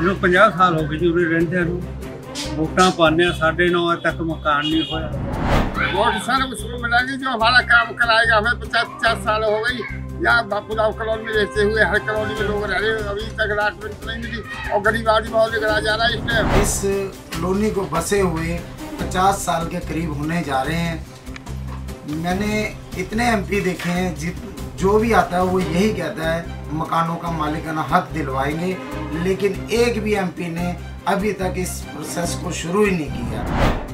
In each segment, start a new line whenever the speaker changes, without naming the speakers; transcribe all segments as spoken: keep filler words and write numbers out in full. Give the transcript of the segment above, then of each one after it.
ਮੈਨੂੰ ਪੰਜਾਹ ਸਾਲ ਹੋ ਗਏ ਜੀ ਉਰੇ ਰਹਿੰਦਿਆਂ ਨੂੰ। वोटा पाने साढ़े नौ तक मकान नहीं होया।
वोट सर उसको मिलेगी जो हमारा काम कराएगा। हमें पचास पचास साल हो गई यहाँ बापूराव कॉलोनी में रहते हुए, हर कॉलोनी में लोग रह रहे, अभी तक रात में नहीं मिली और गरीब आदमी बहुत निकला जा रहा है। इसलिए
इस कॉलोनी को बसे हुए पचास साल के करीब होने जा रहे हैं। मैंने इतने एमपी देखे हैं, जित जो भी आता है वो यही कहता है मकानों का मालिकाना हक दिलवाएंगे, लेकिन एक भी एमपी ने अभी तक इस प्रोसेस को शुरू ही नहीं किया।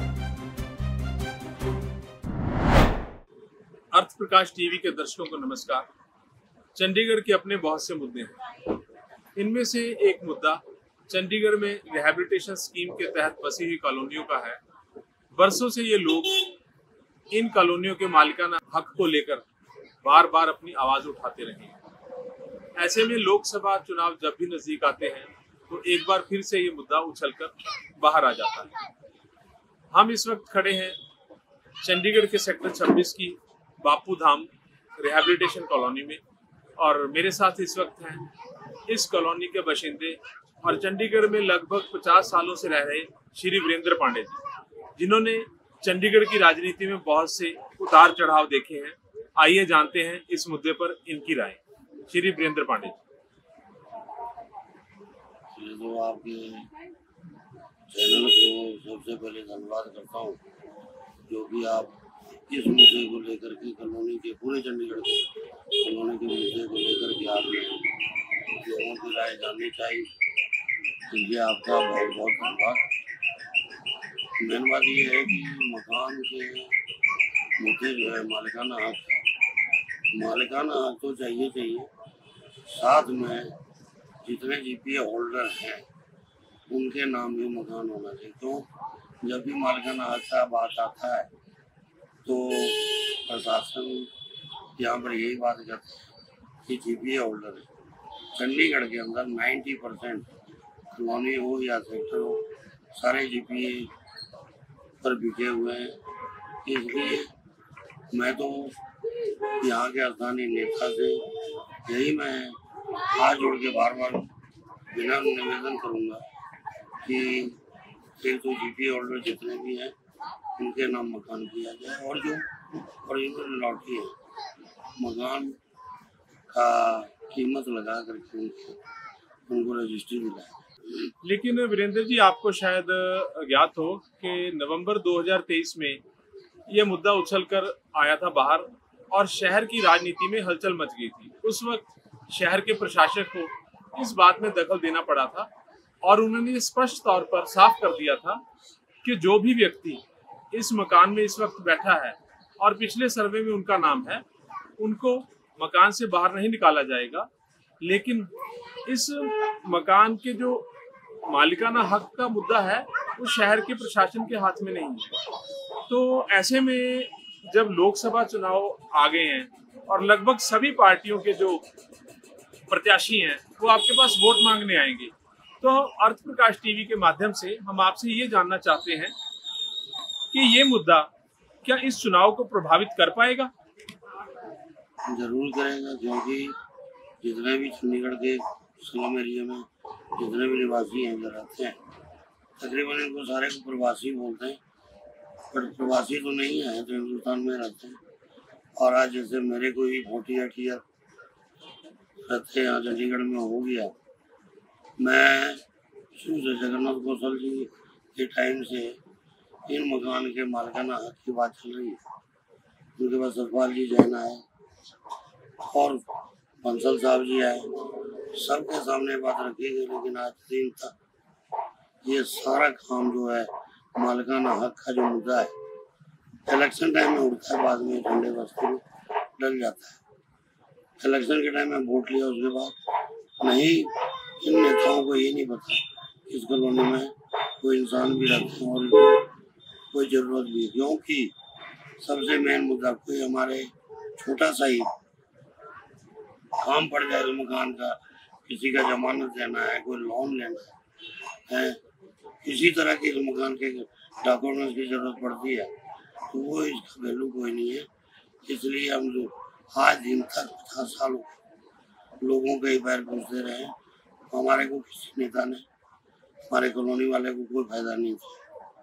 अर्थ प्रकाश टीवी के दर्शकों को नमस्कार। चंडीगढ़ के अपने बहुत से मुद्दे हैं। इनमें से एक मुद्दा चंडीगढ़ में रिहैबिलिटेशन स्कीम के तहत बसी हुई कॉलोनियों का है। बरसों से ये लोग इन कॉलोनियों के मालिकाना हक को लेकर बार बार अपनी आवाज उठाते रहे हैं। ऐसे में लोकसभा चुनाव जब भी नजदीक आते हैं तो एक बार फिर से ये मुद्दा उछलकर बाहर आ जाता है। हम इस वक्त खड़े हैं चंडीगढ़ के सेक्टर छब्बीस की बापू धाम रिहैबिलिटेशन कॉलोनी में, और मेरे साथ इस वक्त हैं इस कॉलोनी के बाशिंदे और चंडीगढ़ में लगभग पचास सालों से रह रहे श्री वीरेंद्र पांडे जी, जिन्होंने चंडीगढ़ की राजनीति में बहुत से उतार चढ़ाव देखे हैं। आइए जानते हैं इस मुद्दे पर इनकी राय। श्री वीरेंद्र पांडे जी।
तो आपके चैनल को सबसे पहले धन्यवाद करता हूँ, जो कि आप इस मुद्दे को लेकर के कॉलोनी के पूरे चंडीगढ़ के कॉलोनी के मुद्दे को लेकर के आपने लोगों की राय जाननी चाहिए, इसलिए आपका बहुत बहुत धन्यवाद। मेन बात ये है कि मकान के मुद्दे जो है मालिकाना हक, मालिकाना हक तो चाहिए चाहिए, साथ में जितने जीपीए होल्डर हैं उनके नाम भी मकान होना चाहिए। क्यों, जब भी मालिकाना हक का बात आता है तो प्रशासन यहाँ पर यही बात करते हैं कि जीपीए होल्डर है। चंडीगढ़ के अंदर नब्बे परसेंट कॉलोनी हो या सेक्टर हो, सारे जीपीए पर बिके हुए हैं। इसलिए मैं तो यहाँ के स्थानीय नेता से यही मैं हाथ जोड़ के बार बार बिना निवेदन करूँगा कि एक तो जीपी होल्डर जितने भी हैं उनके नाम मकान किया जाए, और जो ओरिजिनल लॉटरी है मकान का कीमत लगा करके उनके उनको रजिस्ट्री दिलाए।
लेकिन वीरेंद्र जी, आपको शायद ज्ञात हो कि नवंबर दो हज़ार तेईस में यह मुद्दा उछलकर आया था बाहर और शहर की राजनीति में हलचल मच गई थी। उस वक्त शहर के प्रशासक को इस बात में दखल देना पड़ा था और उन्होंने स्पष्ट तौर पर साफ कर दिया था कि जो भी व्यक्ति इस मकान में इस वक्त बैठा है और पिछले सर्वे में उनका नाम है, उनको मकान से बाहर नहीं निकाला जाएगा। लेकिन इस मकान के जो मालिकाना हक का मुद्दा है वो शहर के प्रशासन के हाथ में नहीं है। तो ऐसे में जब लोकसभा चुनाव आ गए हैं और लगभग सभी पार्टियों के जो प्रत्याशी हैं वो आपके पास वोट मांगने आएंगे, तो अर्थ प्रकाश टीवी के माध्यम से हम आपसे ये जानना चाहते हैं कि ये मुद्दा क्या इस चुनाव को प्रभावित कर पाएगा?
जरूर करेगा, क्योंकि जितने भी चंडीगढ़ के स्लम एरिया में जितने भी निवासी हैं इधर रहते हैं, तकरीबन इनको सारे को प्रवासी बोलते हैं, पर प्रवासी तो नहीं है, तो हिंदुस्तान में रहते हैं। और आज जैसे मेरे को ही फोर्टी एट ईयर रहते यहाँ चंडीगढ़ में हो गया। मैं शुरू से जगन्नाथ कौशल जी के टाइम से इन मकान के मालिकाना हक की बात चल रही है। उनके पास सतपाल जी जैन आए और बंसल साहब जी आए, सबके सामने बात रखी गई, लेकिन आज दिन तक ये सारा काम जो है मालिकाना हक का जो मुद्दा है इलेक्शन टाइम में उठता है, बाद में झंडे बस्ती में डल जाता है। इलेक्शन के टाइम में वोट लिया, उसके बाद नहीं, इन नेताओं को ये नहीं पता इस कॉलोनी में कोई इंसान भी रहते हैं और कोई ज़रूरत भी, क्योंकि सबसे मेन मुद्दा कोई हमारे छोटा सा ही काम पड़ जाए तो मकान का, किसी का जमानत देना है, कोई लोन लेना है, किसी तरह के मकान के डॉक्यूमेंट्स की जरूरत पड़ती है, तो वो इसका वैल्यू कोई नहीं है। इसलिए हम जो आज दिन तक पचास सालों लोगों के ही पैर पूछते रहे, हमारे को किसी नेता ने हमारे कॉलोनी वाले को कोई फायदा नहीं था।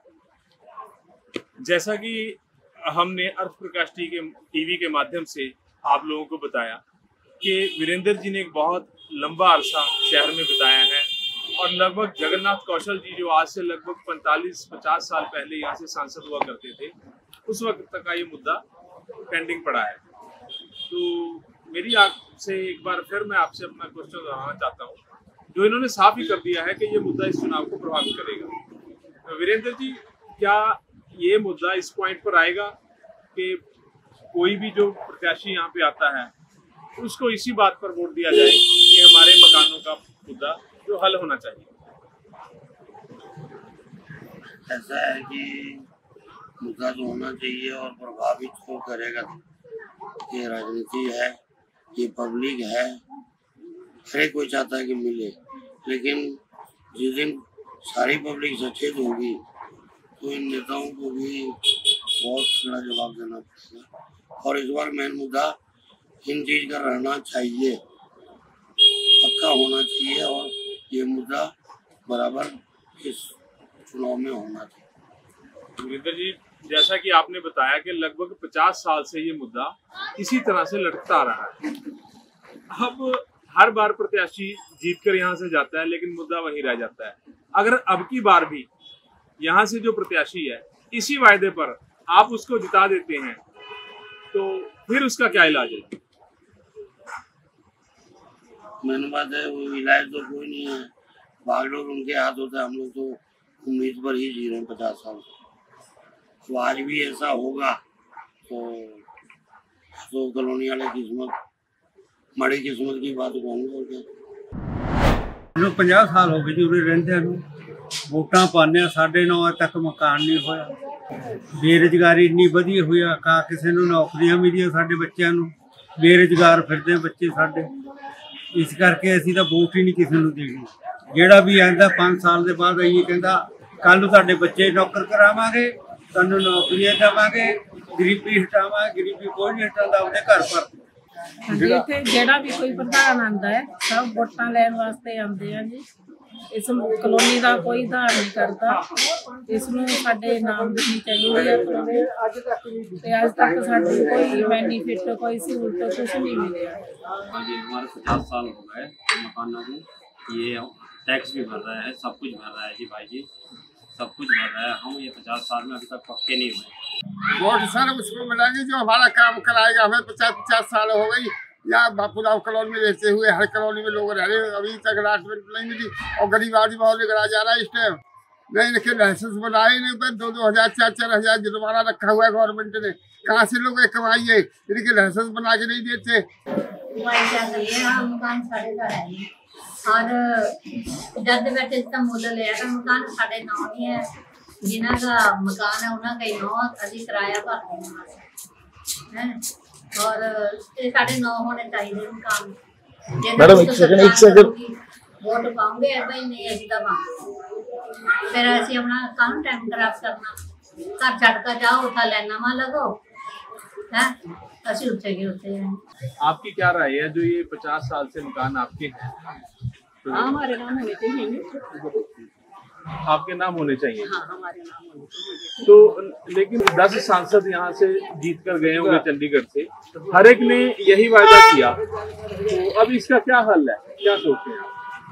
जैसा कि हमने अर्थ प्रकाश टीवी के माध्यम से आप लोगों को बताया कि वीरेंद्र जी ने एक बहुत लंबा अरसा शहर में बिताया है और लगभग जगन्नाथ कौशल जी जो आज से लगभग पैंतालीस पचास साल पहले यहाँ से सांसद हुआ करते थे, उस वक्त तक का ये मुद्दा पेंडिंग पड़ा है। तो मेरी आपसे एक बार फिर मैं आपसे अपना क्वेश्चन दोहराना चाहता हूँ, जो इन्होंने साफ ही कर दिया है कि ये मुद्दा इस चुनाव को प्रभावित करेगा। तो वीरेंद्र जी, क्या ये मुद्दा इस पॉइंट पर आएगा कि कोई भी जो प्रत्याशी यहाँ पे आता है उसको इसी बात पर वोट दिया जाए कि हमारे मकानों का मुद्दा जो हल होना चाहिए?
ऐसा है कि मुद्दा तो होना चाहिए और प्रभावित तो करेगा। ये राजनीति है, ये पब्लिक है, हर कोई चाहता है कि मिले, लेकिन जिस दिन सारी पब्लिक सचेत होगी तो इन नेताओं को भी बहुत बड़ा जवाब देना पड़ेगा। और इस बार मेन मुद्दा इन चीज का रहना चाहिए, पक्का होना चाहिए और ये मुद्दा बराबर इस चुनाव में होना चाहिए।
वीरेंद्र जी, जैसा कि आपने बताया कि लगभग पचास साल से ये मुद्दा इसी तरह से लटकता आ रहा है। अब हर बार प्रत्याशी जीतकर यहाँ से जाता है लेकिन मुद्दा वहीं रह जाता है। अगर अब की बार भी यहाँ से जो प्रत्याशी है इसी वायदे पर आप उसको जिता देते हैं तो फिर उसका क्या इलाज है?
मैंने बात है, वो इलाज तो कोई नहीं है, बागडोर उनके हाथ होता है। हम लोग तो उम्मीद पर ही जी रहे हैं पचास साल से। तो आज भी ऐसा होगा तो तो कॉलोनी वाले किस्मत माड़ी किस्मत की बात कहूँगा।
जो पचास साल हो गए जी उरे रहंदे नूं, वोटां पाने साढ़े नौ तक मकान नहीं होया, बेरोजगारी इन्नी वधी हुई आ, का किसी नूं नौकरियां मिलियां, साडे बच्चों नूं बेरोजगार फिरदे बच्चे साडे। इस करके असीं तां वोट ही नहीं किसी नूं देनी। जिहड़ा भी आंदा पाँच साल के बाद आइए कहंदा कल नूं तुहाडे बच्चे नौकर करावांगे, तुहानूं नौकरियां देवांगे, गरीबी हटावांगे। गरीबी कोई नहीं हटांदा, अपने घर पर
इत्थे जेड़ा भी कोई प्रधान आंदा है सब वोटां लैण वास्ते आंदे आ जी। इस कॉलोनी का कोई धार नहीं करता, इसनूं साडे नाम देनी चाहिए है। ते अज तक साडे कोई बेनीफिट कोई सहूलत कुछ नहीं मिले।
हाँ जी, हमारे पचास साल हो गए मकानों को, ये टैक्स भी भर रहा है, सब कुछ भर रहा है जी भाई जी, सब कुछ भर रहा है। हम ये पचास साल में अभी तक पक्के नहीं हुए।
वोट सर उसको मिलाएंगे जो हमारा काम कराएगा। हमें पचास पचास साल हो गई यहाँ बापूराव कॉलोनी में रहते हुए, हर कॉलोनी में लोग रह रहे, अभी तक अलाटमेंट नहीं मिली और गरीब आदमी बहुत निकला जा रहा है इस टाइम। नहीं लेकिन लाइसेंस बनाए नहीं पर दो दो हजार चार चार हजार जुर्माना रखा हुआ है गवर्नमेंट ने। कहाँ से लोग कमाई है, इनके लाइसेंस बना के नहीं देते।
और जब बैठे इसका मुल लिया था मकान साढ़े नौ नहीं है, जिन्हों का मकान है उन्होंने कई नौ अभी किराया भर है और साढ़े नौ होने चाहिए मकान। मैडम एक सेकंड एक सेकंड वोट पाओगे भाई नहीं अभी दबा फिर असं अपना काम टाइम खराब करना, घर छड़ कर जाओ उठा लेना वा लगो है असं उठे गए उठे हैं।
आपकी क्या राय है जो ये पचास साल से मकान आपके हैं? तो
हमारे नाम होने चाहिए,
आपके नाम होने चाहिए।
हाँ हमारे नाम होने चाहिए।
तो लेकिन दस सांसद यहाँ से जीत कर गए होंगे चंडीगढ़ से, हर एक ने यही वायदा किया, तो अब इसका क्या हल है, क्या सोचते हैं आप?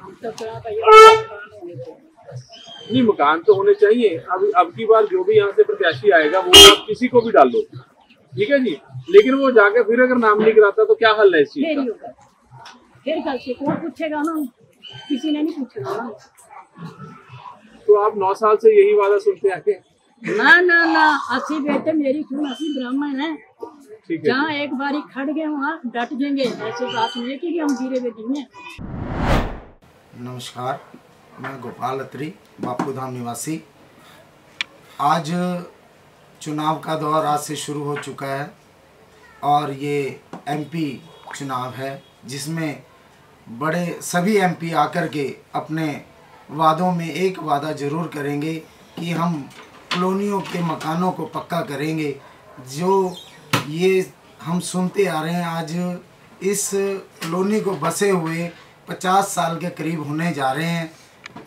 नहीं, मकान तो होने चाहिए। अब अब की बार जो भी यहाँ से प्रत्याशी आएगा वो आप किसी को भी डाल दो, ठीक है जी, लेकिन वो जाके फिर अगर नाम नहीं कराता तो क्या हल है इस चीज का?
फिर कल से कौन पूछेगा ना, किसी ने नहीं पूछेगा ना।
तो आप नौ साल से यही वादा सुनते आके?
ना ना ना अस्सी बेटे मेरी खून अस्सी ब्राह्मण है, जहाँ एक बारी खड़ गए वहाँ डट जाएंगे। ऐसी बात नहीं है कि हम गिरे बेटी में।
नमस्कार, मैं गोपाल अत्री, बापू धाम निवासी। आज चुनाव का दौर आज से शुरू हो चुका है और ये एमपी चुनाव है जिसमें बड़े सभी एमपी आकर के अपने वादों में एक वादा ज़रूर करेंगे कि हम कॉलोनियों के मकानों को पक्का करेंगे। जो ये हम सुनते आ रहे हैं, आज इस कॉलोनी को बसे हुए पचास साल के करीब होने जा रहे हैं।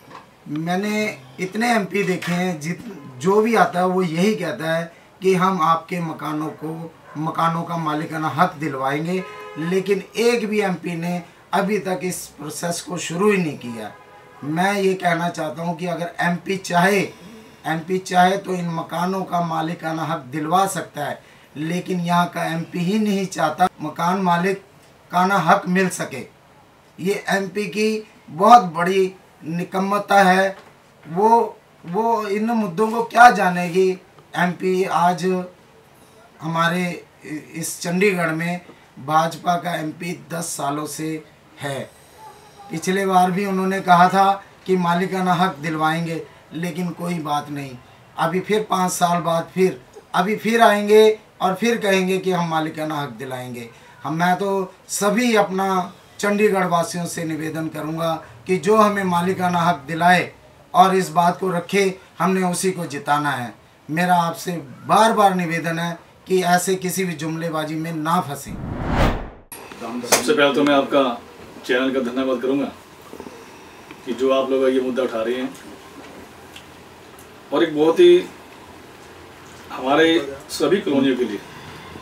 मैंने इतने एमपी देखे हैं, जित जो भी आता है वो यही कहता है कि हम आपके मकानों को मकानों का मालिकाना हक दिलवाएंगे, लेकिन एक भी एमपी ने अभी तक इस प्रोसेस को शुरू ही नहीं किया। मैं ये कहना चाहता हूँ कि अगर एमपी चाहे एमपी चाहे तो इन मकानों का मालिकाना हक दिलवा सकता है, लेकिन यहाँ का एमपी ही नहीं चाहता मकान मालिकाना हक मिल सके। ये एमपी की बहुत बड़ी निकम्मता है। वो वो इन मुद्दों को क्या जानेगी। एमपी आज हमारे इस चंडीगढ़ में भाजपा का एमपी दस सालों से है। पिछले बार भी उन्होंने कहा था कि मालिकाना हक दिलवाएंगे, लेकिन कोई बात नहीं। अभी फिर पाँच साल बाद फिर अभी फिर आएंगे और फिर कहेंगे कि हम मालिकाना हक दिलाएंगे। हम मैं तो सभी अपना चंडीगढ़ वासियों से निवेदन करूंगा कि जो हमें मालिकाना हक दिलाए और इस बात को रखे, हमने उसी को जिताना है। मेरा आपसे बार बार निवेदन है कि ऐसे किसी भी जुमलेबाजी में ना फंसें।
सबसे पहले तो मैं आपका चैनल का धन्यवाद करूंगा कि जो आप लोग ये मुद्दा उठा रहे हैं, और एक बहुत ही हमारे सभी कॉलोनियों के लिए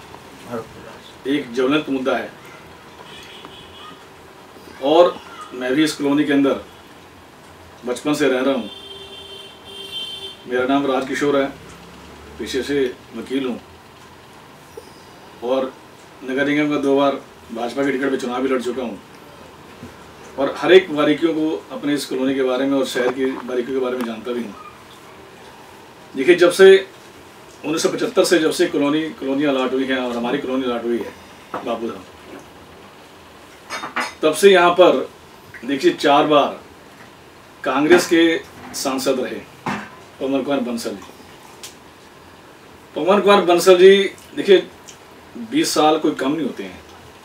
एक ज्वलंत मुद्दा है। और मैं भी इस कॉलोनी के अंदर बचपन से रह रहा हूँ। मेरा नाम राजकिशोर है, पेशे से वकील हूँ और नगर निगम का दो बार भाजपा के टिकट पे चुनाव भी लड़ चुका हूँ और हर एक बारीकियों को अपने इस कॉलोनी के बारे में और शहर की बारीकियों के बारे में जानता भी हूँ। देखिए, जब से उन्नीस सौ पचहत्तर से जब से कॉलोनी कॉलोनियाँ अलाट हुई हैं और हमारी कॉलोनी अलाट हुई है बाबूधाम, तब से यहाँ पर देखिए चार बार कांग्रेस के सांसद रहे पवन कुमार बंसल जी। पवन कुमार बंसल जी देखिए बीस साल कोई कम नहीं होते हैं,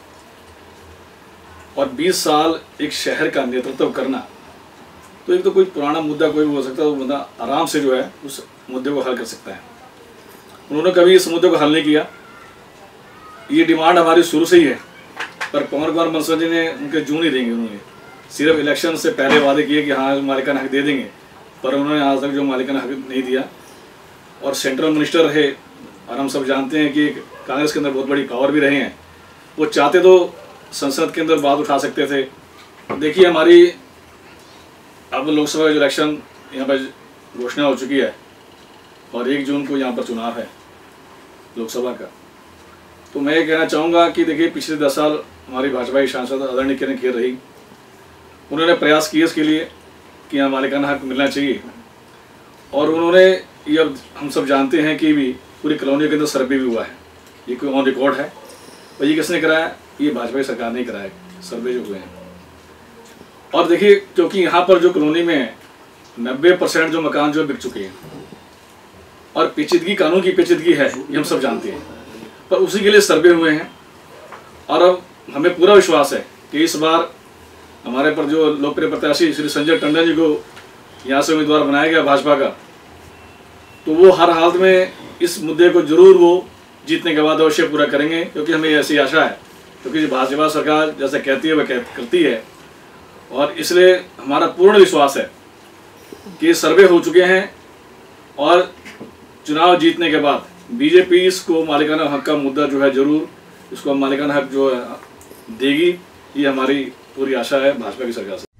और बीस साल एक शहर का नेतृत्व करना, तो एक तो कोई पुराना मुद्दा कोई भी हो सकता है, वो बंदा आराम से जो है उस मुद्दे को हल कर सकता है। उन्होंने कभी इस मुद्दे को हल नहीं किया। ये डिमांड हमारी शुरू से ही है, पर पवन कुमार बंसल जी ने उनके जू नहीं देंगे। उन्होंने सिर्फ इलेक्शन से पहले वादे किए कि हाँ मालिकाना हक दे देंगे, पर उन्होंने आज तक जो मालिकाना हक नहीं दिया। और सेंट्रल मिनिस्टर रहे, और हम सब जानते हैं कि कांग्रेस के अंदर बहुत बड़ी पावर भी रहे हैं। वो चाहते तो संसद के अंदर बात उठा सकते थे। देखिए, हमारी अब लोकसभा का जो इलेक्शन यहाँ पर घोषणा हो चुकी है और एक जून को यहाँ पर चुनाव है लोकसभा का। तो मैं ये कहना चाहूँगा कि देखिए, पिछले दस साल हमारी भाजपा की सांसद आदरणीय किरण खेर रही, उन्होंने प्रयास किए इसके लिए कि यहाँ मालिकाना हक मिलना चाहिए। और उन्होंने ये, अब हम सब जानते हैं कि भी पूरी कॉलोनी के अंदर सर्वे भी हुआ है, ये कोई ऑन रिकॉर्ड है। और ये किसने कराया? ये भाजपा की सरकार ने कराया सर्वे जो हुए हैं। और देखिए, क्योंकि यहाँ पर जो कॉलोनी में नब्बे परसेंट जो मकान जो बिक चुके हैं और पेचीदगी, कानून की पेचीदगी है, ये हम सब जानते हैं, पर उसी के लिए सर्वे हुए हैं। और अब हमें पूरा विश्वास है कि इस बार हमारे पर जो लोकप्रिय प्रत्याशी श्री संजय टंडन जी को यहाँ से उम्मीदवार बनाया गया भाजपा का, तो वो हर हालत में इस मुद्दे को जरूर वो जीतने के बाद अवश्य पूरा करेंगे, क्योंकि हमें ऐसी आशा है, क्योंकि भाजपा सरकार जैसे कहती है वह करती है। और इसलिए हमारा पूर्ण विश्वास है कि सर्वे हो चुके हैं और चुनाव जीतने के बाद बीजेपी इसको मालिकाना हक का मुद्दा जो है जरूर इसको मालिकाना हक जो है देगी। ये हमारी पूरी आशा है भाजपा की सरकार से।